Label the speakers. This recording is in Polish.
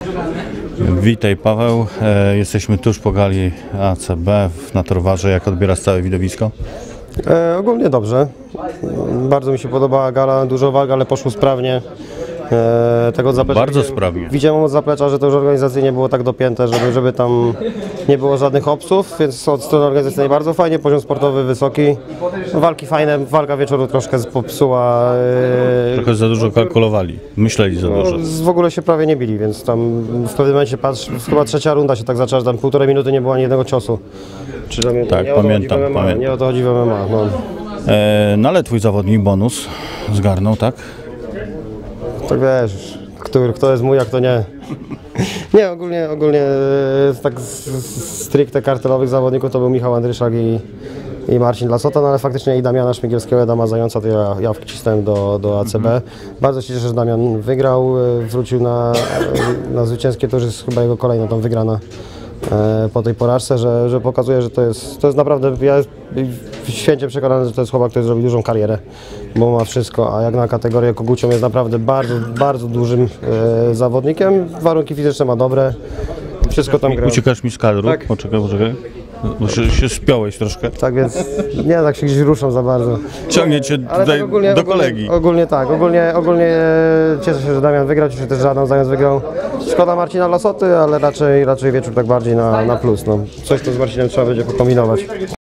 Speaker 1: Witaj Paweł, jesteśmy tuż po gali ACB na Torwarze. Jak odbierasz całe widowisko?
Speaker 2: Ogólnie dobrze. Bardzo mi się podobała gala, dużo walk, ale poszło sprawnie. Tego zaplecza,
Speaker 1: Bardzo sprawnie.
Speaker 2: Widziałem od zaplecza, że to już organizacyjnie było tak dopięte, żeby tam nie było żadnych obców, więc od strony organizacyjnej bardzo fajnie, poziom sportowy wysoki. Walki fajne, walka wieczoru troszkę popsuła.
Speaker 1: Trochę za dużo kalkulowali, myśleli za dużo.
Speaker 2: W ogóle się prawie nie bili, więc tam w pewnym momencie chyba trzecia runda się tak zaczęła, że tam 1,5 minuty nie było ani jednego ciosu.
Speaker 1: Tak, pamiętam.
Speaker 2: Nie o to chodzi w MMA. No.
Speaker 1: No ale twój zawodnik bonus zgarnął, tak?
Speaker 2: Tak wiesz, kto jest mój, a kto nie. Nie, ogólnie tak stricte kartelowych zawodników to był Michał Andryszak i Marcin Lasota, no ale faktycznie i Damiana Szmigielskiego, i Adama Zająca to ja wcisnąłem do ACB. Bardzo się cieszę, że Damian wygrał, wrócił na zwycięskie, to już jest chyba jego kolejna tam wygrana po tej porażce, że pokazuje, że to jest naprawdę, ja jestem święcie przekonany, że to jest chłopak, który zrobi dużą karierę, bo ma wszystko, a jak na kategorię kogucią jest naprawdę bardzo, bardzo dużym zawodnikiem, warunki fizyczne ma dobre, wszystko tam gra.
Speaker 1: Uciekasz mi z kadru,
Speaker 2: Tak.
Speaker 1: Poczekaj, bo się spiąłeś troszkę.
Speaker 2: Tak więc, nie tak się gdzieś ruszam za bardzo.
Speaker 1: Ciągnie cię
Speaker 2: Ale
Speaker 1: tutaj
Speaker 2: tak
Speaker 1: do kolegi.
Speaker 2: Ogólnie cieszę się, że Damian wygrał, cieszę się też, że Adam Zając wygrał. Szkoda Marcina Lasoty, ale raczej wieczór tak bardziej na plus. No. Coś to z Marcinem trzeba będzie pokombinować.